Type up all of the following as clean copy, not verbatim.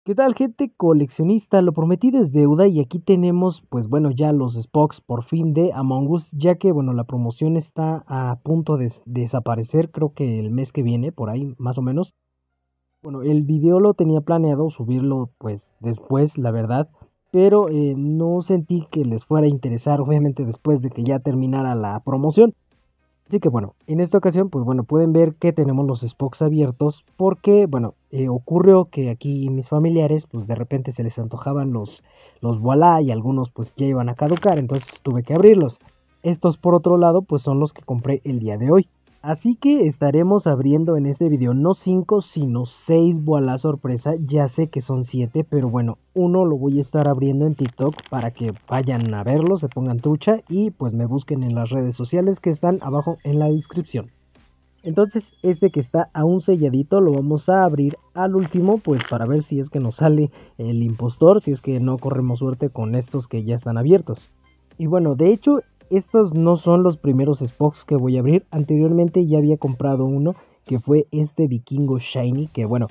¿Qué tal, gente coleccionista? Lo prometido es deuda y aquí tenemos, pues bueno, ya los Spoks por fin de Among Us, ya que, bueno, la promoción está a punto de desaparecer, creo que el mes que viene, por ahí, más o menos. Bueno, el video lo tenía planeado subirlo, pues, después, la verdad, pero no sentí que les fuera a interesar, obviamente, después de que ya terminara la promoción. Así que bueno, en esta ocasión, pues bueno, pueden ver que tenemos los Spoks abiertos porque, bueno, ocurrió que aquí mis familiares, pues de repente se les antojaban los Voilà y algunos pues ya iban a caducar, entonces tuve que abrirlos. Estos por otro lado, pues son los que compré el día de hoy. Así que estaremos abriendo en este video no 5 sino 6 Voilà sorpresa. Ya sé que son 7, pero bueno, uno lo voy a estar abriendo en TikTok para que vayan a verlo, se pongan trucha y pues me busquen en las redes sociales que están abajo en la descripción. Entonces este que está aún selladito lo vamos a abrir al último, pues para ver si es que nos sale el impostor, si es que no corremos suerte con estos que ya están abiertos. Y bueno, de hecho estos no son los primeros Spoks que voy a abrir. Anteriormente ya había comprado uno que fue este Vikingo Shiny, que bueno,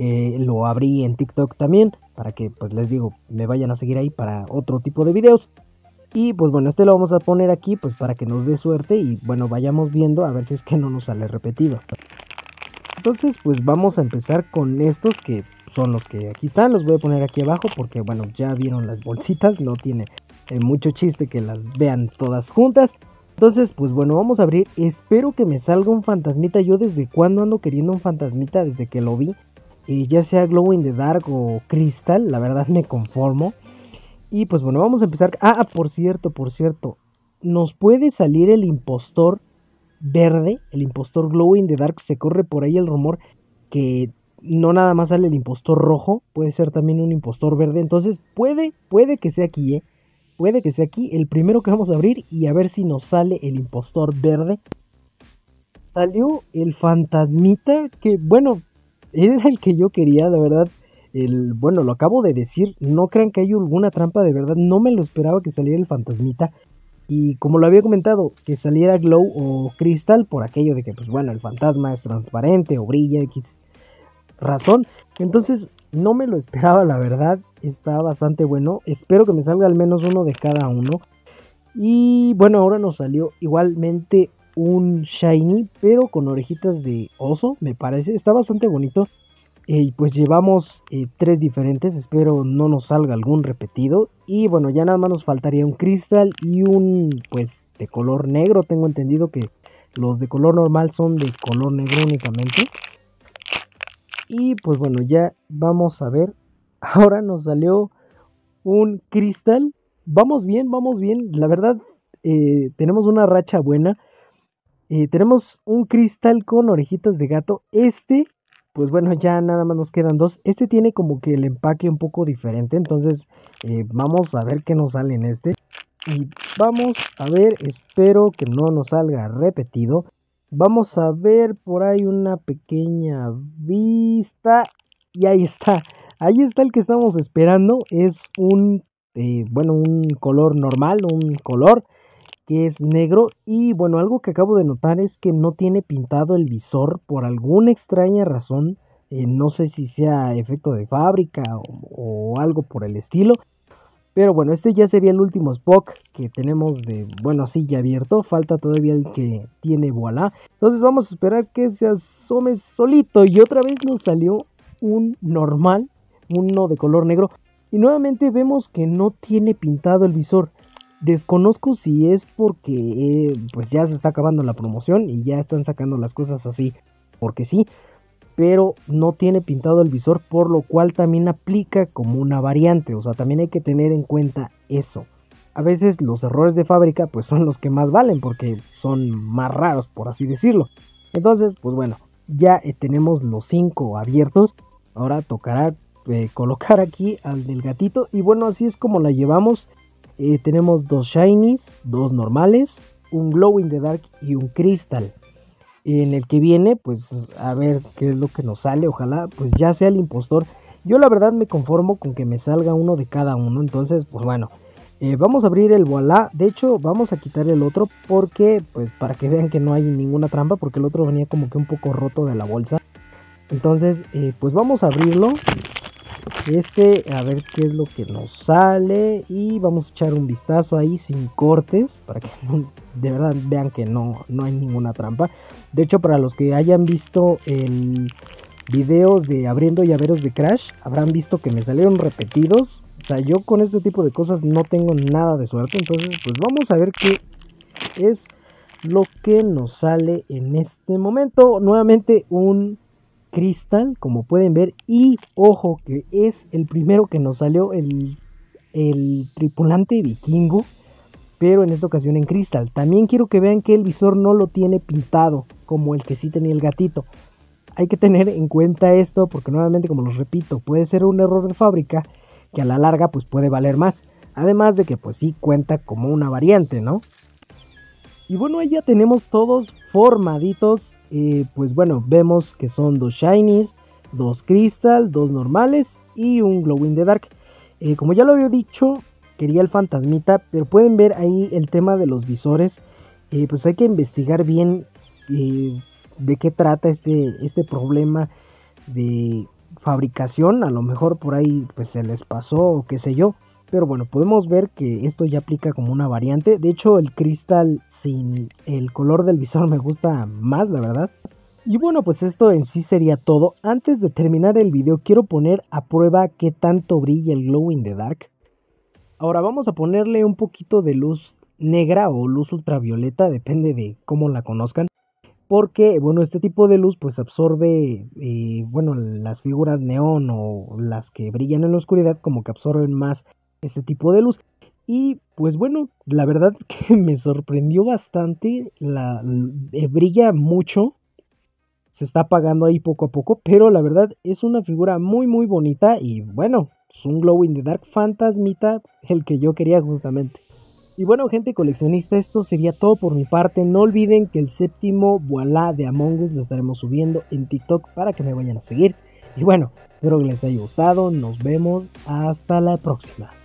lo abrí en TikTok también, para que pues les digo, me vayan a seguir ahí para otro tipo de videos. Y pues bueno, este lo vamos a poner aquí pues para que nos dé suerte y bueno, vayamos viendo a ver si es que no nos sale repetido. Entonces pues vamos a empezar con estos que son los que aquí están, los voy a poner aquí abajo porque bueno, ya vieron las bolsitas, no tiene mucho chiste que las vean todas juntas. Entonces pues bueno, vamos a abrir, espero que me salga un fantasmita. Yo desde cuando ando queriendo un fantasmita, desde que lo vi, ya sea Glow in the Dark o Crystal, la verdad me conformo. Y pues bueno, vamos a empezar. Por cierto, nos puede salir el impostor verde, el impostor Glow in the Dark. Se corre por ahí el rumor que no nada más sale el impostor rojo, puede ser también un impostor verde. Entonces puede que sea aquí, puede que sea aquí el primero que vamos a abrir y a ver si nos sale el impostor verde. Salió el fantasmita, que bueno, era el que yo quería, la verdad. Bueno, lo acabo de decir, no crean que hay alguna trampa, de verdad, no me lo esperaba que saliera el fantasmita. Y como lo había comentado, que saliera Glow o Crystal por aquello de que, pues bueno, el fantasma es transparente o brilla, X razón. Entonces, no me lo esperaba, la verdad, está bastante bueno. Espero que me salga al menos uno de cada uno. Y bueno, ahora nos salió igualmente un Shiny, pero con orejitas de oso, me parece, está bastante bonito. Y pues llevamos 3 diferentes, espero no nos salga algún repetido. Y bueno, ya nada más nos faltaría un Crystal y un pues de color negro. Tengo entendido que los de color normal son de color negro únicamente. Y pues bueno, ya vamos a ver. Ahora nos salió un Crystal. Vamos bien, la verdad tenemos una racha buena. Tenemos un Crystal con orejitas de gato. Pues bueno, ya nada más nos quedan 2. Este tiene como que el empaque un poco diferente. Entonces vamos a ver qué nos sale en este. Y vamos a ver, espero que no nos salga repetido. Vamos a ver por ahí una pequeña vista. Y ahí está. Ahí está el que estamos esperando. Es un color normal, un color que es negro. Y bueno, algo que acabo de notar es que no tiene pintado el visor por alguna extraña razón. No sé si sea efecto de fábrica o algo por el estilo. Pero bueno, este ya sería el último Spok que tenemos de, bueno, así ya abierto. Falta todavía el que tiene Voilà. Entonces vamos a esperar que se asome solito. Y otra vez nos salió un normal, uno de color negro. Y nuevamente vemos que no tiene pintado el visor. Desconozco si es porque pues ya se está acabando la promoción y ya están sacando las cosas así porque sí, pero no tiene pintado el visor, por lo cual también aplica como una variante. O sea, también hay que tener en cuenta eso. A veces los errores de fábrica pues son los que más valen porque son más raros, por así decirlo. Entonces pues bueno, ya tenemos los 5 abiertos. Ahora tocará colocar aquí al del gatito y bueno, así es como la llevamos. Tenemos 2 Shinies, 2 normales, un Glow in the Dark y un Crystal. En el que viene, pues a ver qué es lo que nos sale. Ojalá pues ya sea el impostor. Yo la verdad me conformo con que me salga uno de cada uno. Entonces pues bueno, vamos a abrir el Voilà. De hecho vamos a quitar el otro porque pues para que vean que no hay ninguna trampa, porque el otro venía como que un poco roto de la bolsa. Entonces pues vamos a abrirlo. A ver qué es lo que nos sale. Y vamos a echar un vistazo ahí sin cortes. Para que de verdad vean que no hay ninguna trampa. De hecho, para los que hayan visto el video de abriendo llaveros de Crash, habrán visto que me salieron repetidos. O sea, yo con este tipo de cosas no tengo nada de suerte. Entonces, pues vamos a ver qué es lo que nos sale en este momento. Nuevamente un cristal, como pueden ver, y ojo que es el primero que nos salió, el tripulante vikingo, pero en esta ocasión en cristal. También quiero que vean que el visor no lo tiene pintado como el que sí tenía el gatito. Hay que tener en cuenta esto porque nuevamente, como los repito, puede ser un error de fábrica que a la larga pues puede valer más, además de que pues sí cuenta como una variante, ¿no? Y bueno, ahí ya tenemos todos formaditos. Pues bueno, vemos que son 2 shinies, 2 crystal, 2 normales y un glow in the dark. Como ya lo había dicho, quería el fantasmita, pero pueden ver ahí el tema de los visores. Pues hay que investigar bien de qué trata este problema de fabricación. A lo mejor por ahí pues se les pasó o qué sé yo. Pero bueno, podemos ver que esto ya aplica como una variante. De hecho, el cristal sin el color del visor me gusta más, la verdad. Y bueno, pues esto en sí sería todo. Antes de terminar el video, quiero poner a prueba qué tanto brilla el glow in the dark. Ahora vamos a ponerle un poquito de luz negra o luz ultravioleta, depende de cómo la conozcan. Porque, bueno, este tipo de luz pues absorbe, bueno, las figuras neón o las que brillan en la oscuridad como que absorben más este tipo de luz. Y pues bueno, la verdad que me sorprendió bastante, brilla mucho, se está apagando ahí poco a poco, pero la verdad es una figura muy muy bonita y bueno, es un glow in the dark fantasmita, el que yo quería justamente. Y bueno, gente coleccionista, esto sería todo por mi parte. No olviden que el séptimo Voilá de Among Us lo estaremos subiendo en TikTok para que me vayan a seguir. Y bueno, espero que les haya gustado. Nos vemos hasta la próxima.